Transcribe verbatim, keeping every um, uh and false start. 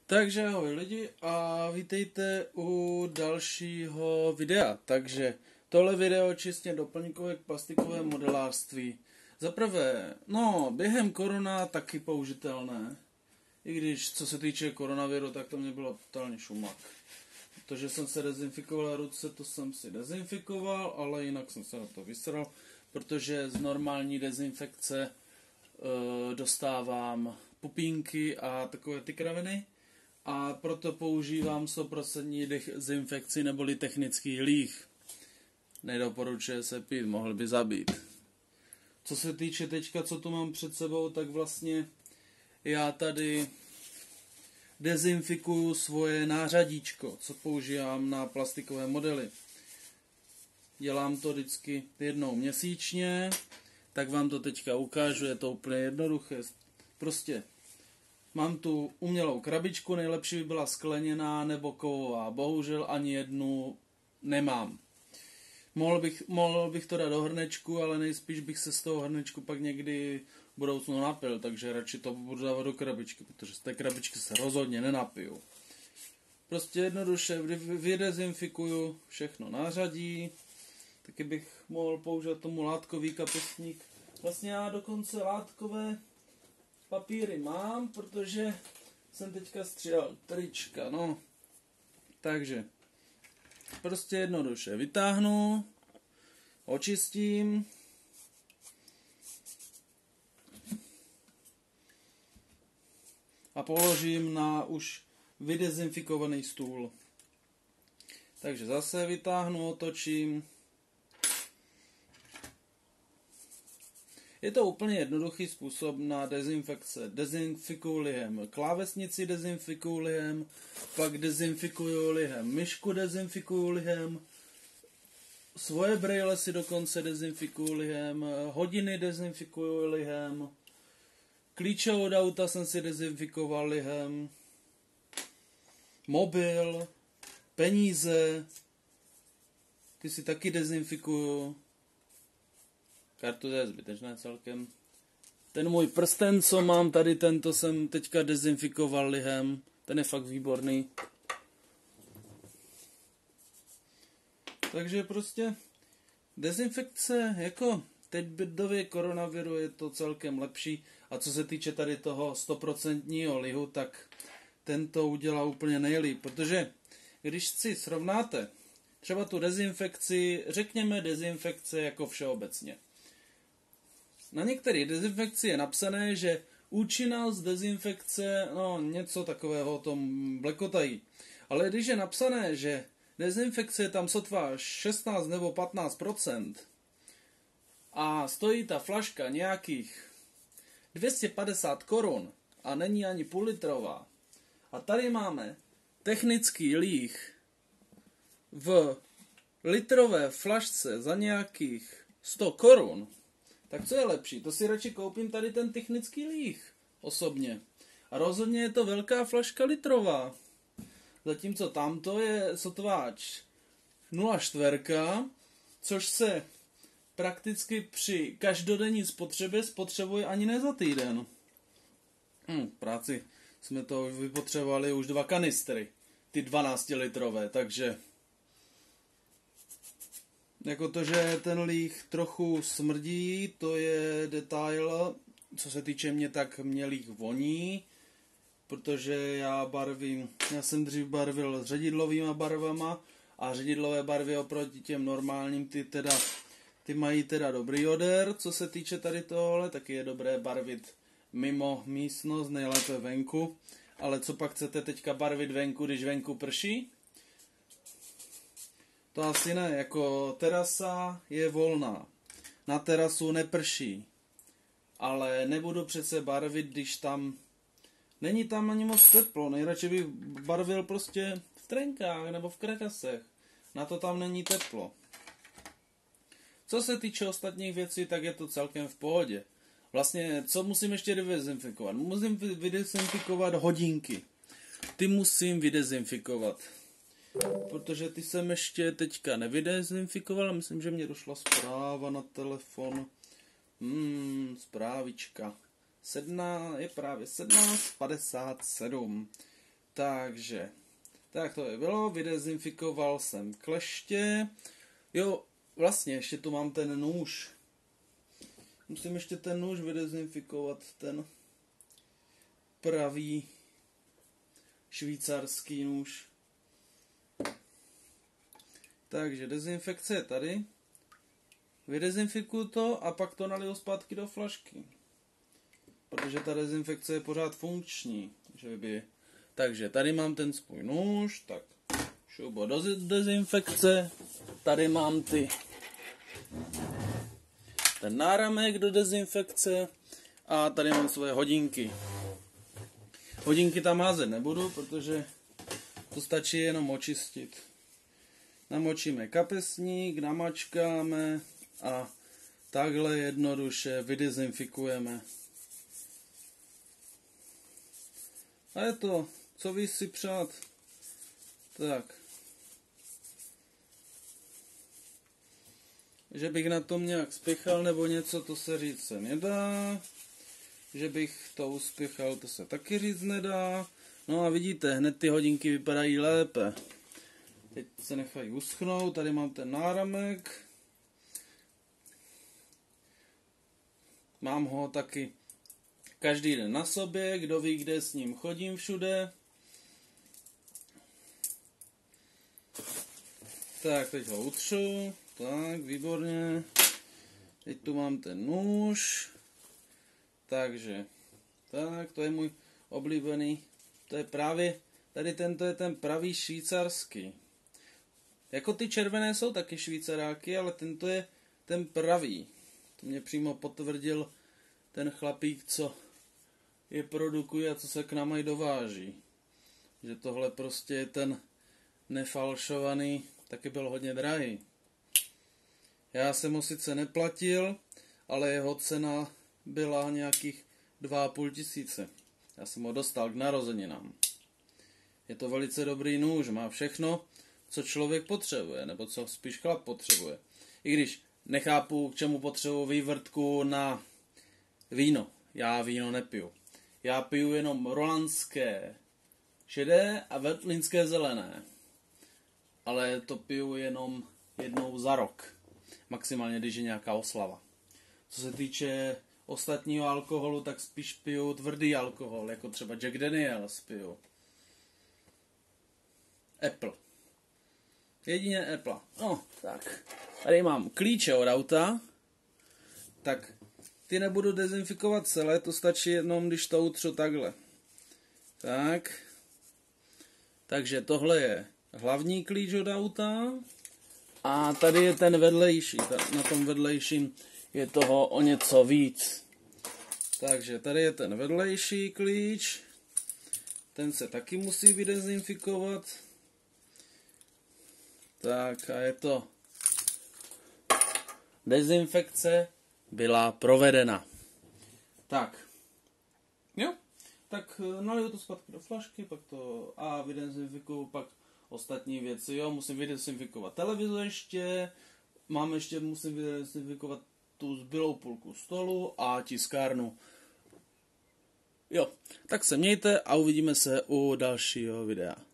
Takže ahoj lidi a vítejte u dalšího videa. Takže tohle video čistě doplňkové k plastikové modelářství. Za prvé, no během korona taky použitelné. I když co se týče koronaviru, tak to mě bylo totálně šumak. Protože jsem se dezinfikoval ruce, to jsem si dezinfikoval, ale jinak jsem se na to vysral, protože z normální dezinfekce e, dostávám pupínky a takové ty kraviny. A proto používám sto procent dezinfekci neboli technický líh. Nedoporučuje se pít, mohl by zabít. Co se týče teďka, co tu mám před sebou, tak vlastně já tady dezinfikuju svoje nářadíčko, co používám na plastikové modely. Dělám to vždycky jednou měsíčně, tak vám to teďka ukážu, je to úplně jednoduché. Prostě mám tu umělou krabičku, nejlepší by byla skleněná nebo kovová. Bohužel ani jednu nemám. Mohl bych, mohl bych to dát do hrnečku, ale nejspíš bych se z toho hrnečku pak někdy v budoucnu napil, takže radši to budu dávat do krabičky, protože z té krabičky se rozhodně nenapiju. Prostě jednoduše vydezinfikuju všechno nářadí, taky bych mohl použít tomu látkový kapesník. Vlastně já dokonce látkové papíry mám, protože jsem teďka střídal trička, no. Takže prostě jednoduše vytáhnu, očistím a položím na už vydezinfikovaný stůl. Takže zase vytáhnu, otočím. Je to úplně jednoduchý způsob na dezinfekce. Dezinfikuju lihem klávesnici, dezinfikuju lihem, pak dezinfikuju lihem myšku, dezinfikuju lihem, svoje brejle si dokonce dezinfikuju lihem, hodiny dezinfikuju lihem, klíče od auta jsem si dezinfikoval lihem, mobil, peníze, ty si taky dezinfikuju. Kartu je zbytečné celkem. Ten můj prsten, co mám tady, tento jsem teďka dezinfikoval lihem. Ten je fakt výborný. Takže prostě dezinfekce, jako teď v době koronaviru je to celkem lepší. A co se týče tady toho sto procent lihu, tak tento udělá úplně nejlíp. Protože když si srovnáte třeba tu dezinfekci, řekněme dezinfekce jako všeobecně. Na některé dezinfekci je napsané, že účinnost dezinfekce, no něco takového o tom blekotají. Ale když je napsané, že dezinfekce je tam sotva šestnáct nebo patnáct procent a stojí ta flaška nějakých dvě stě padesát korun a není ani půl litrová a tady máme technický líh v litrové flašce za nějakých sto korun, tak co je lepší? To si radši koupím tady ten technický líh osobně. A rozhodně je to velká flaška litrová. Zatímco tamto je sotváč nula čtyři, což se prakticky při každodenní spotřebě spotřebuje ani ne za týden. Hm, v práci jsme to vypotřebovali už dva kanistry, ty dvanáctilitrové, takže jako to, že ten líh trochu smrdí, to je detail, co se týče mě, tak mě líh voní, protože já barvím, já jsem dřív barvil ředidlovýma barvama a ředidlové barvy oproti těm normálním, ty teda, ty mají teda dobrý odér, co se týče tady tohle, taky je dobré barvit mimo místnost, nejlépe venku, ale co pak chcete teďka barvit venku, když venku prší? To asi ne, jako terasa je volná. Na terasu neprší. Ale nebudu přece barvit, když tam není tam ani moc teplo. Nejradši bych barvil prostě v trenkách nebo v krakasech. Na to tam není teplo. Co se týče ostatních věcí, tak je to celkem v pohodě. Vlastně, co musím ještě vydezinfikovat? Musím vydezinfikovat hodinky. Ty musím vydezinfikovat. Protože ty jsem ještě teďka nevydezinfikoval, myslím, že mě došla zpráva na telefon. Hmm, zprávička. sedmnáct, je právě sedmnáct padesát sedm. Takže, tak to je bylo, vydezinfikoval jsem kleště. Jo, vlastně, ještě tu mám ten nůž. Musím ještě ten nůž vydezinfikovat, ten pravý švýcarský nůž. Takže dezinfekce je tady. Vydezinfikuju to a pak to naliju zpátky do flašky. Protože ta dezinfekce je pořád funkční. Že by... Takže tady mám ten svůj nůž, tak šubo do dezinfekce. Tady mám ty ten náramek do dezinfekce a tady mám svoje hodinky. Hodinky tam házet nebudu, protože to stačí jenom očistit. Namočíme kapesník, namačkáme a takhle jednoduše vydezinfikujeme. A je to, co víc si přát. Tak. Že bych na tom nějak spěchal nebo něco, to se říct se nedá. Že bych to uspěchal, to se taky říct nedá. No a vidíte, hned ty hodinky vypadají lépe. Teď se nechají uschnout, tady mám ten náramek. Mám ho taky každý den na sobě, kdo ví, kde s ním chodím všude. Tak, teď ho utřu. Tak, výborně. Teď tu mám ten nůž. Takže, tak, to je můj oblíbený. To je právě, tady tento je ten pravý švýcarský. Jako ty červené jsou taky švýcaráky, ale tento je ten pravý. To mě přímo potvrdil ten chlapík, co je produkuje a co se k nám i dováží. Že tohle prostě je ten nefalšovaný, taky byl hodně drahý. Já jsem ho sice neplatil, ale jeho cena byla nějakých dva a půl tisíce. Já jsem ho dostal k narozeninám. Je to velice dobrý nůž, má všechno, co člověk potřebuje, nebo co spíš chlap potřebuje. I když nechápu, k čemu potřebuji vývrtku na víno. Já víno nepiju. Já piju jenom rolandské šedé a veltlínské zelené. Ale to piju jenom jednou za rok. Maximálně, když je nějaká oslava. Co se týče ostatního alkoholu, tak spíš piju tvrdý alkohol, jako třeba Jack Daniels piju. Apple. Jedině Apple. No, tak. Tady mám klíče od auta. Tak ty nebudu dezinfikovat celé, to stačí jenom, když to utřu takhle. Tak. Takže tohle je hlavní klíč od auta. A tady je ten vedlejší. Na tom vedlejším je toho o něco víc. Takže tady je ten vedlejší klíč. Ten se taky musí vydezinfikovat. Tak a je to. Dezinfekce byla provedena. Tak. Jo. Tak naliju to zpátky do flašky, pak to a vydezinfikuju, pak ostatní věci. Jo, musím vydezinfikovat televizi ještě. Mám ještě, musím vydezinfikovat tu zbylou půlku stolu a tiskárnu. Jo, tak se mějte a uvidíme se u dalšího videa.